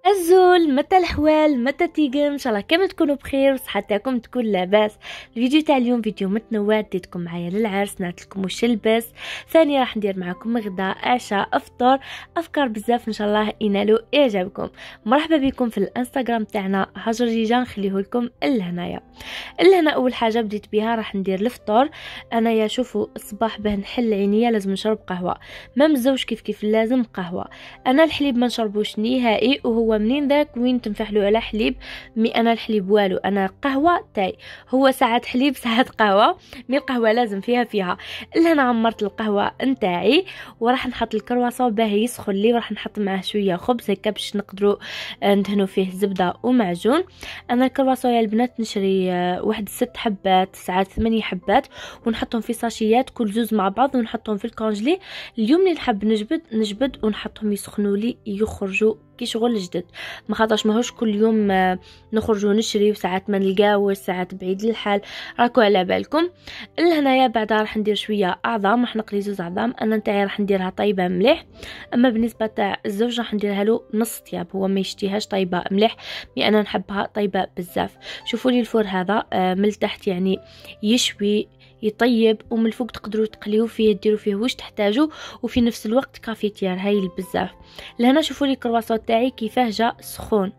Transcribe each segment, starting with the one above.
الزول متى الحوال متى تيجم ان شاء الله كامل تكونوا بخير وصحتكم تكون لاباس. الفيديو تاع اليوم فيديو متنوع، ديتكم معايا للعرس، نعت لكم واش نلبس، ثاني راح ندير معكم غداء عشاء افطار، افكار بزاف ان شاء الله ينالوا اعجابكم. مرحبا بكم في الانستغرام تاعنا هاجر جيجان، نخليه لكم لهنايا. لهنا اول حاجه بديت بها راح ندير الفطور. انايا شوفوا الصباح باه نحل عينيا لازم نشرب قهوه، ما مزوج كيف لازم قهوه. انا الحليب ما نشربوش نهائي، وهو منين ذاك وين تنفحلو على حليب، مي انا الحليب والو، انا قهوه تاي، هو ساعات حليب ساعات قهوه، مي القهوه لازم فيها. لهنا عمرت القهوه نتاعي وراح نحط الكرواسون باه يسخن لي، وراح نحط معاه شويه خبز هكا باش نقدروا ندهنوا فيه زبده ومعجون. انا الكرواسون يا البنات نشري واحد 6 حبات ساعات 8 حبات، ونحطهم في ساشيات كل زوز مع بعض، ونحطهم في الكونجلي. اليوم اللي نحب نجبد ونحطهم يسخنوا لي يخرجوا كي شغل جدد، ما خاطرش ماهوش كل يوم نخرجوا نشري، وساعات ما نلقاوش، ساعات بعيد الحال، راكو على بالكم. لهنايا بعدا راح ندير شويه اعظام، راح نقلي زوز اعظام. انا نتاعي راح نديرها طيبه مليح، اما بالنسبه تاع الزوج راح نديرها له نص طياب، هو ما يشتيهاش طيبه مليح، مي انا نحبها طيبه بزاف. شوفوا لي الفور هذا من تحت يعني يشوي يطيب، ومن الفوق تقدروا تقليو فيه ديروا فيه واش تحتاجوا، وفي نفس الوقت كافيتير هايل بزاف. لهنا شوفوا لي الكرواسون تاعي كيفاه جا سخون،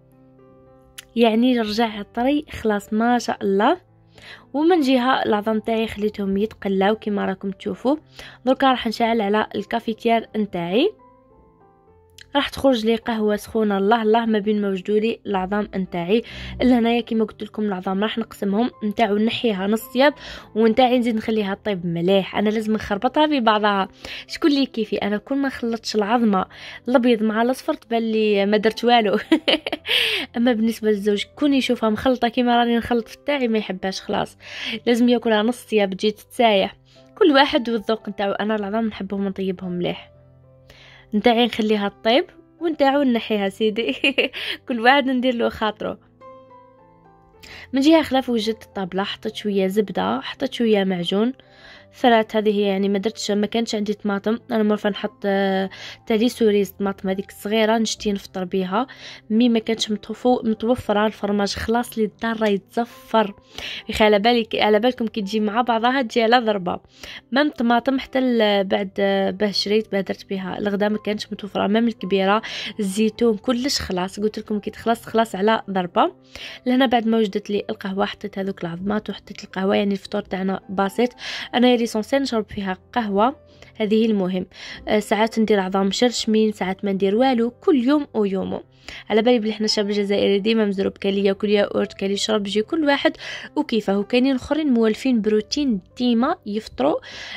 يعني رجع طري خلاص ما شاء الله. ومن جهه العظام تاعي خليتهم يتقلاو كما راكم تشوفوا. دركا راح نشعل على الكافيتير نتاعي، راح تخرج لي قهوه سخونه الله الله ما بين ما وجدوا لي العظام نتاعي. لهنايا كيما قلت لكم العظام راح نقسمهم، نتاعو نحيها نص طياب، ونتاعي نزيد نخليها طيب مليح. انا لازم نخربطها في بعضها، شكون لي كيفي انا كل ما خلطتش العظمه الابيض مع الاصفر تبان لي ما درت والو. اما بالنسبه للزوج كون يشوفها مخلطه كيما راني نخلط في تاعي ما يحبهاش، خلاص لازم ياكلها نص طياب تجي تتسايح. كل واحد والذوق نتاعو، انا العظام نحبهم نطيبهم مليح، نتاعي نخليها طيب ونتاعو نحيها سيدي. كل واحد ندير له خاطره. من جهه خلاف وجدت الطابله، حطيت شويه زبده، حطيت شويه معجون ثلاث. هذه هي يعني ما كانش عندي طماطم، انا مرفا نحط تالي سوريز طماطم هذيك الصغيره نشتي نفطر بها، مي ما كانش متوفره الفرماج خلاص لي الدار يتزفر. يخي على بالكم كي تجي مع بعضها تجي على ضربه. مام طماطم حتى بعد باه شريت باه درت بها الغدا ما كانش متوفره، مام الكبيره الزيتون كلش خلاص، قلت لكم كي تخلص على ضربه. لهنا بعد ما وجدت لي القهوه حطيت هذوك العظمات وحطيت القهوه، يعني الفطور تاعنا بسيط. انا ليسونسيال نشرب فيها قهوه، هذه المهم. ساعات ندير عظام مشرشمين، ساعات ما ندير والو، كل يوم ويومه. على بالي بلي حنا الشعب الجزائري ديما مزروب كالي ياكل ياورت كالي يشرب، يجي كل واحد وكيفه. وكاينين اخرين مولفين بروتين ديما يفطروا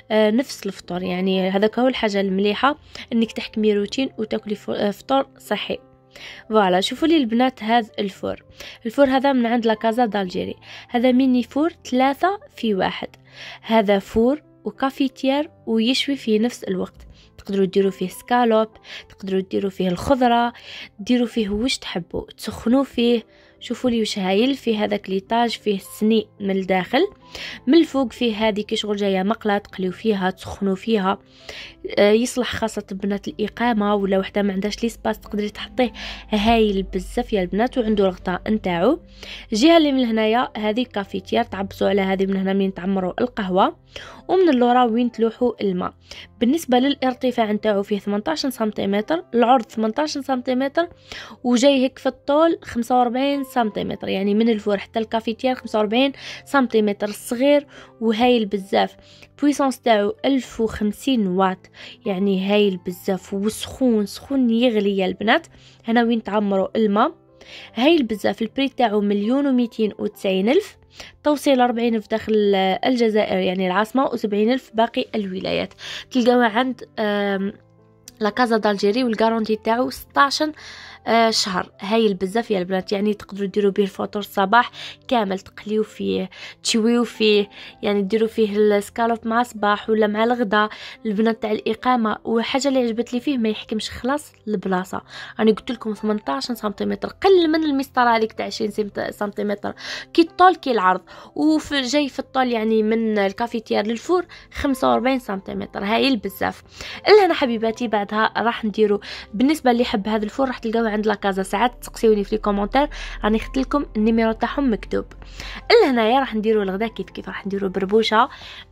نفس الفطور، يعني هذاك هو الحاجه المليحه انك تحكمي روتين وتاكلي فطور صحي. فوالا شوفوا لي البنات، هذا الفور هذا من عند لاكازا دالجيري، هذا ميني فور 3 في 1. هذا فور وكافيتير ويشوي في نفس الوقت، تقدروا ديروا فيه سكالوب، تقدروا ديروا فيه الخضره، ديروا فيه واش تحبوا، تسخنوا فيه. شوفوا لي واش هايل فيه هذاك ليطاج، فيه السني من الداخل، من الفوق فيه هذه كي شغل جايه مقله تقليو فيها تسخنوا فيها. يصلح خاصه بنات الاقامه ولا وحده ما عندهاش لي سباس تقدري تحطيه، هايل بزاف يا البنات، وعنده الغطاء نتاعو. الجهه اللي من هنايا هذه كافيتير، تعبسوا على هذه من هنا من تعمروا القهوه، ومن اللورا وين تلوحوا الماء. بالنسبه للارتفاع نتاعو فيه 18 سنتيمتر، العرض 18 سنتيمتر، وجاي هيك في الطول 45 سنتيمتر، يعني من الفور حتى الكافيتير 45 سنتيمتر، صغير وهايل بزاف. بويسانس تاعو 1050 واط، يعني هايل بزاف، وسخون يغلي يا البنات. هنا وين تعمروا الماء، هايل بزاف. البري تاعو 1,290,000، توصيل 40,000 داخل الجزائر يعني العاصمة، و70,000 باقي الولايات. تلقاوها عند لاكازا دالجيري، والغارونتي تاعو 16 شهر. هايل بزاف يا البنات، يعني تقدروا ديروا به الفطور الصباح كامل، تقليو فيه تشويو فيه، يعني ديروا فيه السكالوب مع صباح ولا مع الغداء البنات تاع الاقامه. وحاجه اللي عجبت لي فيه ما يحكمش خلاص البلاصه، انا قلت لكم 18 سنتيمتر، قل من المسطره هذيك تاع 20 سنتيمتر كي الطول كي العرض، وفي جاي في الطول يعني من الكافيتير للفور 45 سنتيمتر، هايل بزاف. الا انا حبيباتي بعدها راح نديرو بالنسبه اللي يحب هذا الفور راح تلقاوه عند لاكازا ساعات تسقسيوني في لي كومونتير، راني خدت لكم النيميرو تاعهم مكتوب. لهنايا راح نديروا الغدا كيف راح نديروا بربوشه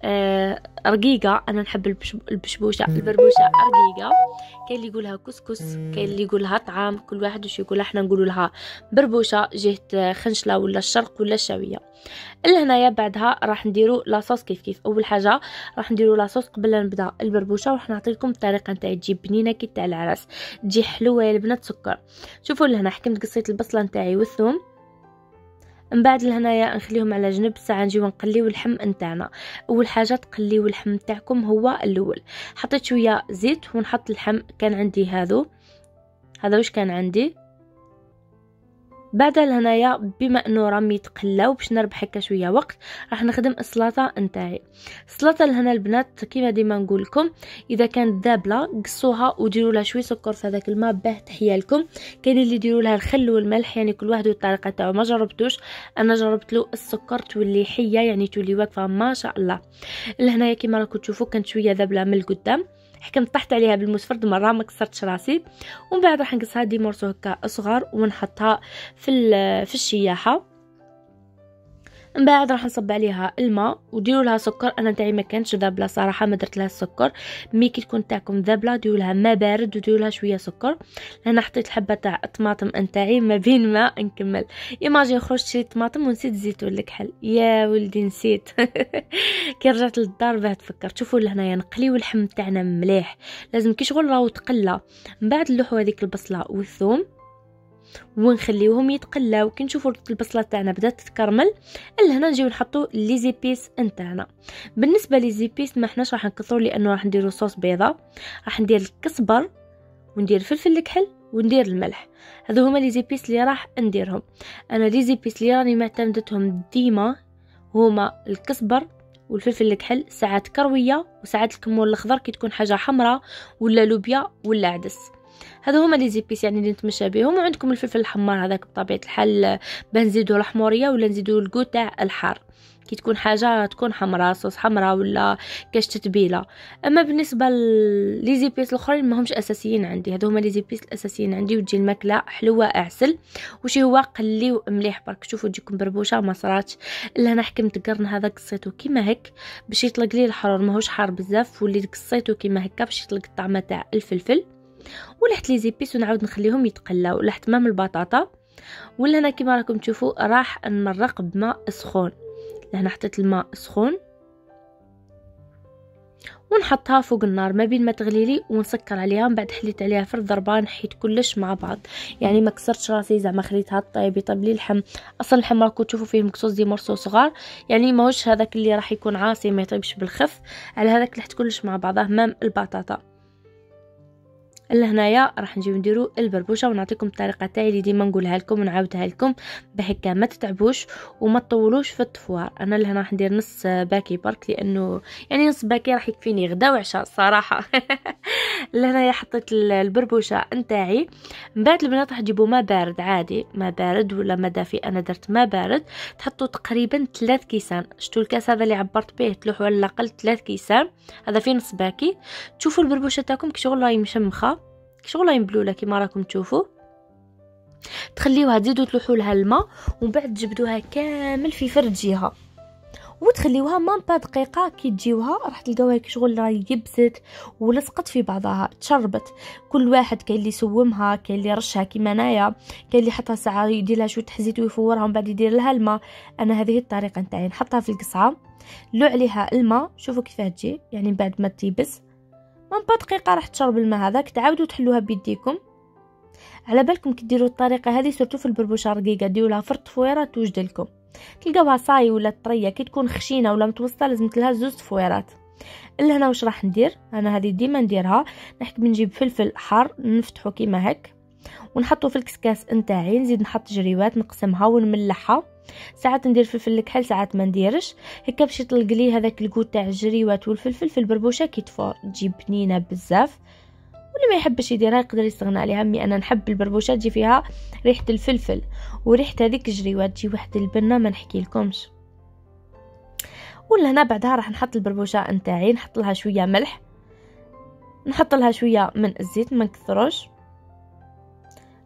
رقيقه. انا نحب البربوشه رقيقه. كاين اللي يقولها كسكس، كاين اللي يقولها طعام، كل واحد واش يقولها. احنا نقولوا لها بربوشه جهه خنشله ولا الشرق ولا الشاويه. لهنايا بعدها راح نديروا لاصوص كيف. اول حاجه راح نديروا لاصوص قبل لا نبدا البربوشه، وراح نعطيكم الطريقه نتاعي تجي بنينه كي تاع العراس، تجي حلوه يا البنات سكر. شوفوا لهنا حكمت قصيت البصله نتاعي والثوم، من بعد لهنايا نخليهم على جنب. ساعه نجيو نقليو اللحم نتاعنا. اول حاجه تقليو اللحم نتاعكم هو الاول. حطيت شويه زيت ونحط اللحم. كان عندي هذا واش كان عندي. بعد لهنايا بما انه راهم يتقلاو باش نربح هكا شويه وقت، راح نخدم السلطه نتاعي. السلطه لهنا البنات كيما ديما نقول لكم، اذا كانت ذابله قصوها وديروا لها شويه سكر في هذاك الماء باه تحيا لكم. كاين اللي يديروا لها الخل والملح، يعني كل واحد والطريقه تاعو. ما جربتوش، انا جربت له السكر تولي حيه، يعني تولي واقفه ما شاء الله. لهنايا كيما راكم تشوفوا كانت شويه ذابله من القدام، حكمت طحت عليها بالمسفرد مره ما كسرتش راسي. ومن بعد راح نقصها دي مرسو هكا صغار ونحطها في الشياحه. من بعد راح نصب عليها الماء وديروا لها سكر. انا تاعي ما كانش ذابله صراحه، ما درت لها السكر. مي كي تكون تاعكم ذابله ديروا لها ماء بارد وديروا لها شويه سكر. انا حطيت الحبه تاع الطماطم نتاعي ما بين ما نكمل. ايماجين خرجت شريت طماطم ونسيت الزيتون الكحل، يا ولدي نسيت. كي رجعت للدار باه تفكرت. شوفوا لهنايا نقليو اللحم تاعنا مليح، لازم كي شغل راهو تقلى. من بعد نلوحوا هذيك البصله والثوم ونخليوهم يتقلاو. كي نشوفوا البصله تاعنا بدات تكرمل، لهنا نجيو نحطوا لي زيبيس نتاعنا. بالنسبه لي زيبيس ما حناش راح نكثروا، لانه راح نديروا صوص بيضه. راح ندير الكزبر وندير فلفل الكحل وندير الملح. هذو هما لي زيبيس اللي راح نديرهم. انا لي زيبيس اللي راني معتمدتهم ديما هما الكزبر والفلفل الكحل، ساعات كرويه وساعات الكمون الاخضر كي تكون حاجه حمراء ولا لوبيا ولا عدس. هذا هما لي زيبيس يعني اللي نتمشى بهم. وعندكم الفلفل الحمار هذاك بطبيعه الحال بنزيدو الحموريه ولا نزيدو الكو تاع الحار كي تكون حاجه تكون حمراء، صوص حمراء ولا كاش تتبيله. اما بالنسبه لي زيبيس الاخرين ما همش اساسيين عندي. هذو هما لي زيبيس الاساسيين عندي، وتجي الماكله حلوه اعسل. وشي هو قليو مليح برك. شوفوا تجيكم بربوشه ما صراتش الا انا حكمت قرن هذا قصيته كيما هيك باش يطلق لي الحرور، ماهوش حار بزاف، واللي قصيته كيما هكا باش يطلق الطعم تاع الفلفل. ولحت لي زيبيس ونعاود نخليهم يتقلاو. لحت مام البطاطا. ولا انا كيما راكم تشوفوا راح نمرق بماء سخون. لهنا حطيت الماء سخون ونحطها فوق النار ما بين ما تغلي لي ونسكر عليها. من بعد حليت عليها في الضربه، نحيت كلش مع بعض، يعني ما كسرتش راسي زعما خليتها طيب يطيب لي اللحم. اصلا اللحم راكم تشوفوا فيه مكسوس دي مرسو صغار، يعني ماهوش هذاك اللي راح يكون عاصي ما يطيبش بالخف. على هذاك لحت كلش مع بعضه مام البطاطا. لهنايا راح نجيو نديروا البربوشه ونعطيكم الطريقه تاعي اللي ديما نقولها لكم ونعاودها لكم بهكا ما تتعبوش وما تطولوش في الطفوار. انا لهنا راح ندير نص باكي برك، لانه يعني نص باكي راح يكفيني غدا وعشاء الصراحه. لهنايا حطيت البربوشه نتاعي. من بعد البنات راح تجيبوا ماء بارد عادي، ماء بارد ولا ماء دافي. انا درت ماء بارد. تحطوا تقريبا 3 كيسان. شتو الكاس هذا اللي عبرت به تلوحوا على الاقل 3 كيسان، هذا فيه نص باكي. تشوفوا البربوشه تاعكم كي شغل راهي مشمخه، كي شغل راهي مبلوله كيما راكم تشوفوا. تخليوها تزيدوا تلوحوا لها الماء، ومن بعد تجبدوها كامل في فرد جهه وتخليوها ما با دقيقه. كي تجيوها راح تلقاوها كي شغل راهي يبست ولصقت في بعضها تشربت. كل واحد كاين اللي سومها، كاين اللي رشها كيما انايا، كاين اللي حطها ساعه يدير لها شويه حزيت ويفورها ومن بعد يدير لها الماء. انا هذه الطريقه نتاعي، نحطها في القصعه لو عليها الماء. شوفوا كيفاه تجي، يعني بعد ما تيبس ما با دقيقه راح تشرب الماء هذاك. تعاودوا تحلوها بيديكم. على بالكم كي ديروا الطريقه هذه سورتو في البربوشه رقيقه ديروا لها في الطفويره توجد لكم. تلقاوها صاي ولا طريه، كي تكون خشينه ولا متوسطه لازم لها 2 طفويرات. هنا واش راح ندير انا هذه ديما نديرها. نحكم نجيب فلفل حار نفتحو كيما هك ونحطو في الكسكاس نتاعي. نزيد نحط جريوات نقسمها ونملحها. ساعات ندير فلفل الكحل ساعات ما نديرش هكا باش يطلق لي هذاك الكو تاع الجريوات والفلفل في البربوشه كي تفور تجي بنينه بزاف. واللي ما يحبش يديرها يقدر يستغنى عليها. مي انا نحب البربوشه تجي فيها ريحه الفلفل وريحه هذيك الجريوات، تجي واحد البنه ما نحكي لكمش. ولا هنا بعدها راح نحط البربوشه نتاعي، نحط لها شويه ملح، نحط لها شويه من الزيت ما نكثروش.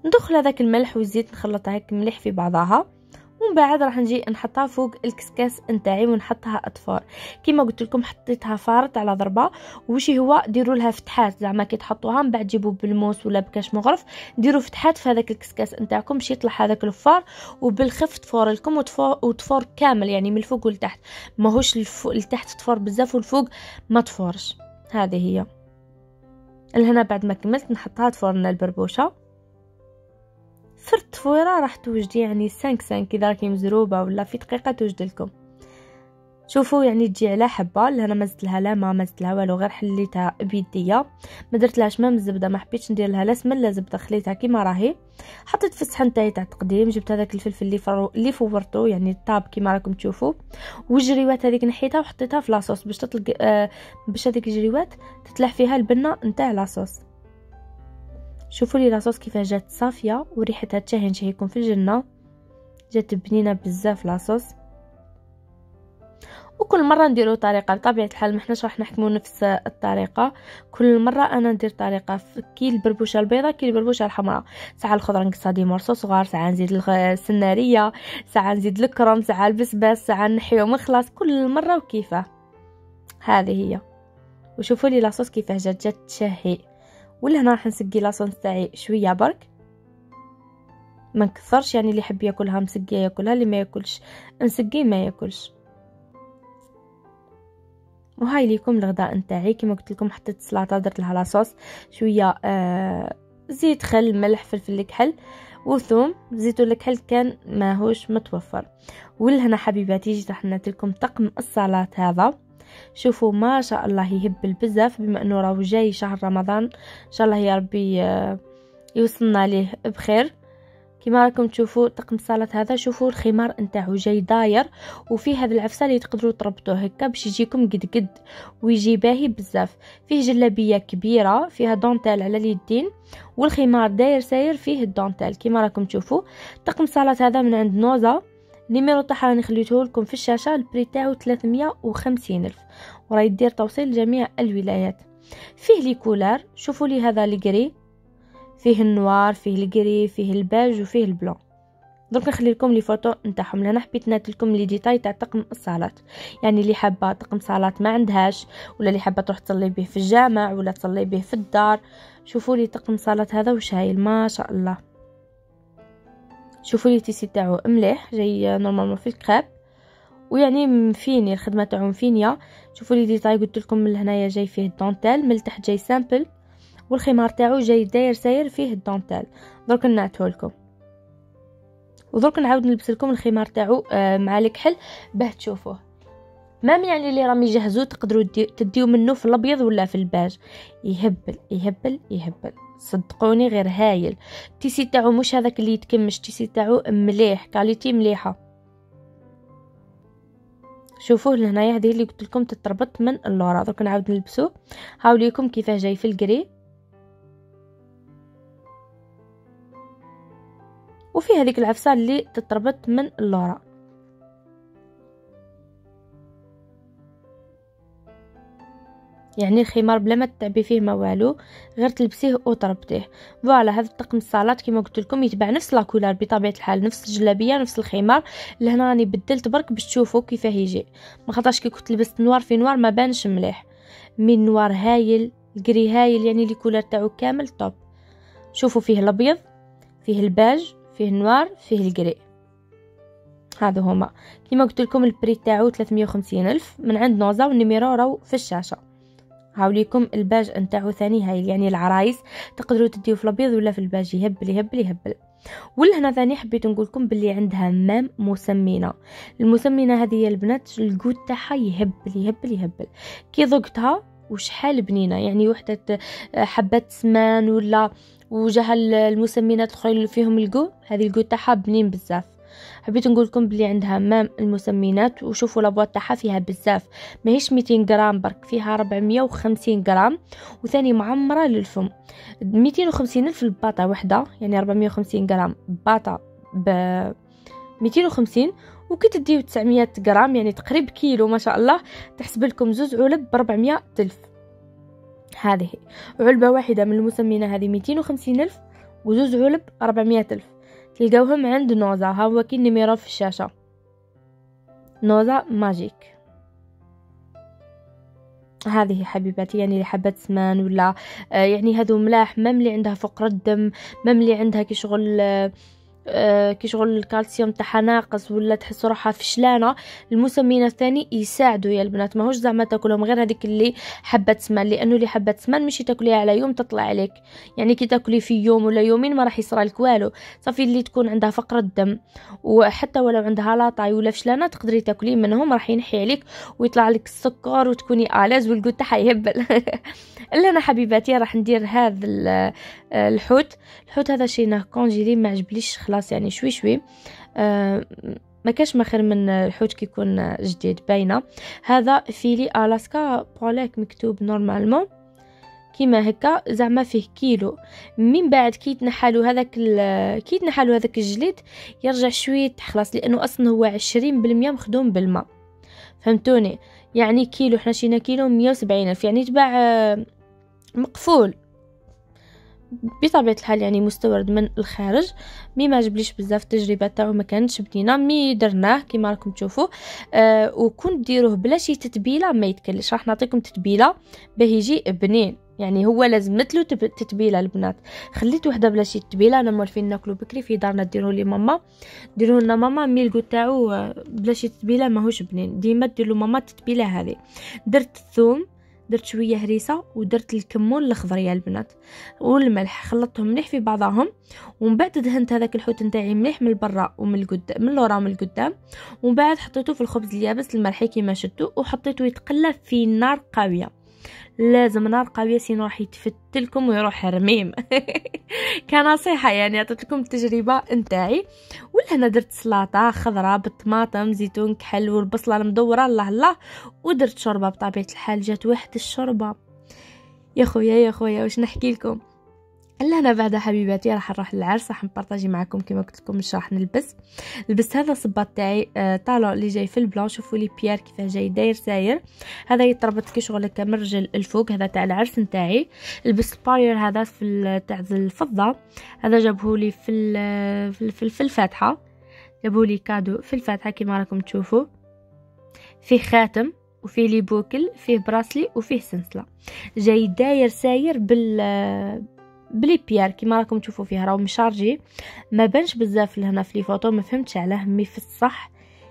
ندخل هذاك الملح والزيت نخلطها هيك مليح في بعضها، ومن بعد راح نجي نحطها فوق الكسكاس نتاعي ونحطها اطفار. كيما قلت لكم حطيتها فارت على ضربه، وشي هو ديروا لها فتحات زعما كي تحطوها من بعد جيبوا بالموس ولا بكاش مغرف ديروا فتحات في هذاك الكسكاس نتاعكم باش يطلع هذاك الفار، وبالخف تفور لكم وتفور كامل يعني من الفوق والتحت، ماهوش لتحت تفور بزاف والفوق ما تفورش. هذه هي لهنا بعد ما كملت نحطها تفورنا البربوشه. في التفويره راح توجدي يعني 5 اذا راكي مزروبه ولا في دقيقه توجد لكم. شوفوا يعني تجي على حبه، انا ما زدت لها لا ما زدت لها والو، غير حليتها بيديا، ما درت لهاش ما الزبده، ما حبيتش ندير لها لا سمن لا زبده، خليتها كيما راهي. حطيت في الصحن تاعي تاع التقديم، جبت هذاك الفلفل اللي فورته يعني الطاب كيما راكم تشوفوا، والجريوات هذيك نحيتها وحطيتها في لاصوص باش تطلق باش هذيك الجريوات تطلع فيها البنه نتاع لاصوص. شوفوا لي لاصوص كيفاش جات صافيه وريحتها تشهي نشهيكم في الجنه، جات بنينه بزاف لاصوص. وكل مره نديروا طريقه بطبيعه الحال، ما حناش راح نحكموا نفس الطريقه، كل مره انا ندير طريقه. كي البربوشه البيضاء كي البربوشه الحمراء، ساعه الخضره نقصها دي مورسو صغار، ساعه نزيد السناريه، ساعه نزيد الكرم، ساعه البسباس، ساعه نحيو مخلص، كل مره وكيفاه. هذه هي. وشوفوا لي لاصوص كيفاش جات تشهي. ولهنا راح نسقي لاصوص تاعي شويه برك، ما نكثرش، يعني اللي يحب ياكلها مسقيه ياكلها، اللي ما ياكلش نسقي ما ياكلش. وهاي ليكم الغداء نتاعي. كما قلت لكم حطيت السلطه درت لها لاصوص شويه زيت خل ملح فلفل الكحل وثوم. زيت الكحل كان ماهوش متوفر. ولهنا حبيباتي جيت راح نعطيكم طقم الصلاه هذا. شوفوا ما شاء الله يهبل بزاف، بما انه راهو جاي شهر رمضان ان شاء الله يا ربي يوصلنا ليه بخير. كما راكم تشوفوا طقم الصلاه هذا، شوفوا الخمار نتاعو جاي داير، وفيه هذا العفسه اللي تقدروا تربطوه هكا باش يجيكم قد قد ويجي باهي بزاف. فيه جلابيه كبيره فيها دونتيل على اليدين، والخمار داير ساير فيه الدونتيل كما راكم تشوفوا. طقم الصلاه هذا من عند نوزا، النيميرو تاعها راني خليته لكم في الشاشه، البري تاعو 350 الف، وراه يدير توصيل لجميع الولايات. فيه لي كولار، شوفوا لي هذا لي غري، فيه النوار، فيه الجري، فيه الباج، وفيه البلون. درك نخلي لكم لي فوتو نتاعهم، لأنا حبيت نات لكم لي ديتاي تاع طقم الصلاه. يعني اللي حابه طقم صلاه ما عندهاش، ولا اللي حابه تروح تصلي به في الجامع ولا تصلي به في الدار، شوفوا لي طقم صلاه هذا وش هايل ما شاء الله. شوفوا لي التيسي تاعو مليح، جاي نورمالمون في الكريب، ويعني مفيني الخدمه تاعو مفينيه. شوفوا لي ديتاي قلت لكم من هنايا جاي فيه الدونتيل، من تحت جاي سامبل، والخمار تاعو جاي داير ساير فيه الدونتيل. درك نعتو لكم، ودرك نعاود نلبس لكم الخمار تاعو مع الكحل باه تشوفوه. مام يعني اللي راهم يجهزوه تقدروا تديو منه في الابيض ولا في الباج، يهبل يهبل يهبل صدقوني غير هايل. التيسي تاعو مش هذاك اللي يتكمش، التيسي تاعو مليح كاليتي مليحه. شوفوه لهنايا هذه اللي قلت لكم تتربط من اللورا. درك نعاود نلبسوه، هاوليكم كيفاه جاي في الجري، وفي هذيك العفسه اللي تتربط من اللورا. يعني الخمار بلا ما تتعبي فيه ما والو، غير تلبسيه وتربطيه. فوالا هذا الطقم الصلاه كما قلت لكم يتبع نفس لاكولار بطبيعه الحال، نفس الجلابيه نفس الخمار. لهنا راني بدلت برك باش تشوفوا كيفاه يجي، ما خاطرش كي كنت لبست نوار في نوار ما بانش مليح. من نوار هايل، الكري هايل، يعني لي كولار تاعو كامل توب. شوفوا فيه الابيض، فيه الباج، فيه النوار، فيه الكري. هذا هما كما قلت لكم البري تاعو 350 الف من عند نوزا، والنيميرو راهو في الشاشه. هاوليكم الباج نتاعو ثاني هايل، يعني العرايس تقدروا تديو في الابيض ولا في الباج، يهبل يهبل يهبل. ولهنا ثاني حبيت نقول لكم باللي عندها مام مسمنه. المسمنه هذه يا البنات الجود تاعها يهبل يهبل يهبل. كي ذقتها وشحال بنينه، يعني وحده حبات سمان ولا وجها المسمنات الاخرين اللي فيهم الجو، هذه الجود تاعها بنين بزاف. حبيت نقول لكم بلي عندها مام المسمنات، وشوفوا لابواط تاعها فيها بزاف، ماهيش 200 غرام برك، فيها 450 غرام، وثاني معمره للفم. 250 الف الباطه وحده، يعني 450 غرام باطه ب 250، وكي تديو 900 غرام يعني تقريب كيلو ما شاء الله، تحسب لكم زوج علب ب 400 الف. هذه علبه واحده من المسمنه هذه 250 الف، وزوز علب 400 ألف. تلقاوهم عند نوزا، ها هو كي النيميرو في الشاشة، نوزا ماجيك. هذه حبيباتي يعني اللي حابه سمان ولا يعني هذو ملاح، مم اللي عندها فقر الدم، مم اللي عندها كي شغل الكالسيوم تاعها ناقص ولا تحس روحها فشلانه، المسمين الثاني يساعدوا يا البنات. ماهوش زعما تاكلهم غير هذيك اللي حبه سمان، لانه اللي حبه سمان ماشي تاكليها على يوم تطلع عليك، يعني كي تاكلي في يوم ولا يومين ما راح يصرى لك والو. صافي اللي تكون عندها فقر الدم وحتى ولو عندها لاطاي ولا فشلانه تقدري تاكلي منهم، راح ينحي عليك ويطلع لك السكر وتكوني الاز والقوت تاعها يهبل. الا انا حبيباتي راح ندير هذا الحوت هذا شيناه كونجيلي ما عجبليش خلاص، يعني شوي ما كاش ما خير من الحوت كي يكون جديد باينه. هذا فيلي الاسكا بوليك مكتوب نورمالمون كيما هكا، زعما فيه كيلو. من بعد كي يتنحالو هذاك الجليد يرجع شويه تخلص، لانه اصلا هو 20% مخدوم بالماء، فهمتوني؟ يعني كيلو حنا شينا كيلو 170 ألف، يعني تباع مقفول بطبيعه الحال، يعني مستورد من الخارج. ما عجبليش بزاف التجربه تاعو، ما كانتش بنينه. درناه كيما راكم تشوفوا وكنت ديروه بلا شي تتبيله ما يتكلش. راح نعطيكم تتبيله باه يجي بنين، يعني هو لازم مثلو تتبيله البنات. خليت وحده بلا شي تتبيله، انا موالفين ناكلو بكري في دارنا ديروه لي ماما، ديروه لنا ماما ميلغو تاعو بلا شي تتبيله ماهوش بنين، ديما ديروا ماما التتبيله هذه. درت الثوم، درت شويه هريسه، ودرت الكمون الاخضر يا البنات والملح، خلطتهم مليح في بعضهم. ومن بعد دهنت هذاك الحوت نتاعي مليح من برا ومن القدام، من لورا ومن القدام. ومن بعد حطيته في الخبز اليابس الملحي كيما شدته، وحطيته يتقلى في نار قويه، لازم نار قويه سينو راح يتفتلكم ويروح رميم. كنصيحه يعني عطيت لكم التجربه نتاعي. ولا درت سلطه خضراء بالطماطم زيتون كحل والبصله المدوره الله، ودرت شوربه بطبيعه الحال، جات واحد الشوربه يا خويا واش نحكي لكم. الا انا بعد حبيباتي راح نروح للعرس، راح نبارطاجي معكم كما قلت لكم واش راح لبست هذا الصباط تاعي طالون اللي جاي في البلون. شوفوا لي بيير كيفاه جاي داير ساير، هذا يتربط كي شغل هكا من رجل الفوق، هذا تاع العرس نتاعي. لبست باير هذا في تاع الفضه، هذا جابهولي في الفاتحه، جابهولي كادو في الفاتحه كيما راكم تشوفوا. فيه خاتم وفيه لي بوكل، فيه براسلي وفيه سلسله، جاي داير ساير بلي بيير كيما راكم تشوفوا فيه، راهو مشارجي ما بانش بزاف لهنا في لي فوتو، ما فهمتش علاه، مي في الصح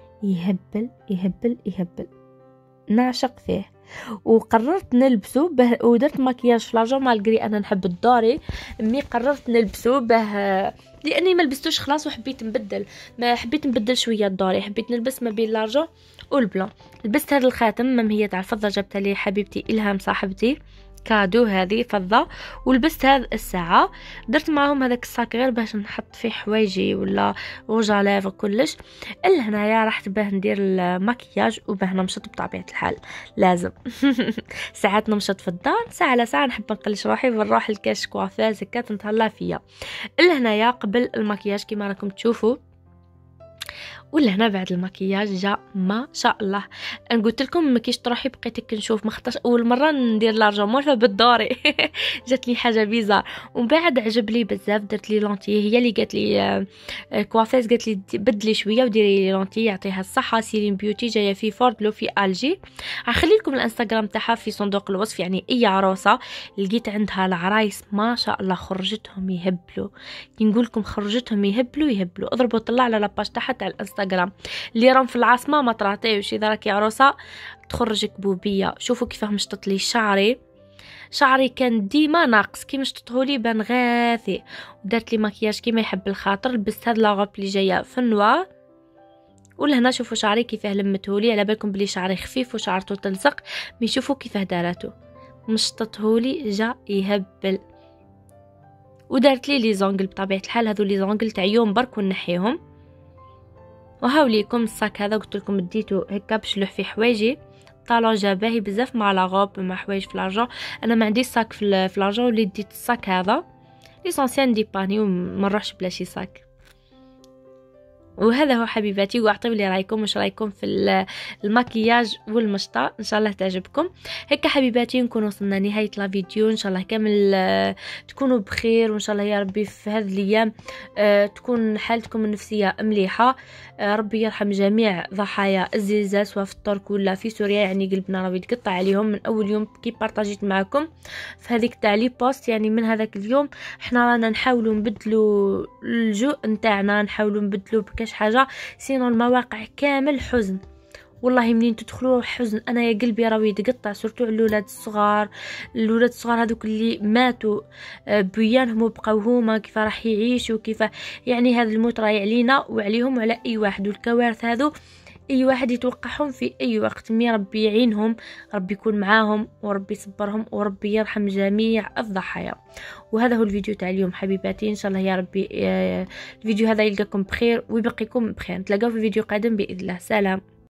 يهبل نعشق فيه. وقررت نلبسه ودرت مكياج في لاجو مالغري انا نحب الدوري، مي قررت نلبسه لاني ما لبستوش خلاص وحبيت نبدل، ما حبيت نبدل شويه الدوري، حبيت نلبس ما بين لاجو والبلون. لبست هذا الخاتم ممهيه تاع الفضه، جبتها لي حبيبتي الهام صاحبتي كادو هذه فضه. ولبست هذه الساعه، درت معهم هذاك الصاك غير باش نحط فيه حوايجي ولا روجا لافغ كلش. الا هنايا رحت باه ندير المكياج وباه نمشط بطبيعه الحال لازم. ساعات نمشط في الدار، ساعه على ساعه نحب نقلش روحي ونروح الكاش كوافاز هكا تنتهلا فيا. الا هنايا قبل المكياج كيما راكم تشوفوا، ولا هنا بعد المكياج جا ما شاء الله. انا قلت لكم ما كيش تروحي بقيتك نشوف، ما خطاش اول مره ندير لارجون مورفه بالدوري. جات لي حاجه بيزار، ومن بعد عجب لي بزاف. درت لي لونتي، هي اللي قالت لي كوافيز، قالت لي بدلي شويه وديري لي لونتي يعطيها الصحه. سيرين بيوتي جايه في فوردلو في الجي، راح نخلي لكم الانستغرام تاعها في صندوق الوصف. يعني اي عروسه لقيت عندها العرايس ما شاء الله خرجتهم يهبلوا، كي نقول لكم خرجتهم يهبلوا. اضربوا طلع على لاباج تاعها تاع الانستغرام اللي راهم في العاصمه ما طراطيوش، اذا راكي عروسه تخرجك بوبيه. شوفوا كيفاه مشطت لي شعري كان ديما ناقص، كي مشطتهولي بان غاثي. ودرت لي مكياج كيما يحب الخاطر، لبست هاد لاغوب اللي جايه في النوار. ولهنا شوفوا شعري كيفاه لمتهولي، على بالكم بلي شعري خفيف وشعرته تلصق، مي شوفوا كيفاه دارته مشطتهولي جا يهبل. ودارت لي زونغل بطبيعه الحال، هذو لي زونغل تاع يوم برك ونحيهم. وهاوليكم الصاك هذا قلت لكم ديتو هكا باش نلوح فيه حوايجي. طالون جا باهي بزاف مع لاغوب مع حوايج في لارجون. انا ما عنديش صاك في لارجون، وليت ديت الصاك هذا ليسونسيال ديباني وما نروحش بلا شي صاك. وهذا هو حبيباتي، واعطيو لي رايكم واش رايكم في المكياج والمشطه، ان شاء الله تعجبكم. هكا حبيباتي نكون وصلنا نهايه لا فيديو، ان شاء الله كامل تكونوا بخير، وان شاء الله يا ربي في هذه الايام تكون حالتكم النفسيه مليحه. ربي يرحم جميع ضحايا الزلزال سواء في الترك ولا في سوريا، يعني قلبنا راه يتقطع عليهم من اول يوم كي بارطاجيت معكم في هذيك تاع لي بوست. يعني من هذاك اليوم احنا رانا نحاولوا نبدلوا الجو نتاعنا، نحاولوا نبدلوا بكاش حاجه، سينو المواقع كامل حزن والله. منين تدخلوا حزن، انا يا قلبي راوي يتقطع، سورتو على الولاد الصغار. الولاد الصغار هذوك اللي ماتوا بيانهم وبقاو هما كيف راح يعيشوا، كيف يعني هذا الموت راهي علينا وعليهم وعلى اي واحد. والكوارث هذو اي واحد يتوقعهم في اي وقت، مي ربي يعينهم، ربي يكون معاهم، وربي يصبرهم، وربي يرحم جميع الضحايا. وهذا هو الفيديو تاع اليوم حبيباتي، ان شاء الله يا ربي الفيديو هذا يلقاكم بخير ويبقيكم بخير. نتلاقاو في فيديو قادم باذن الله. سلام.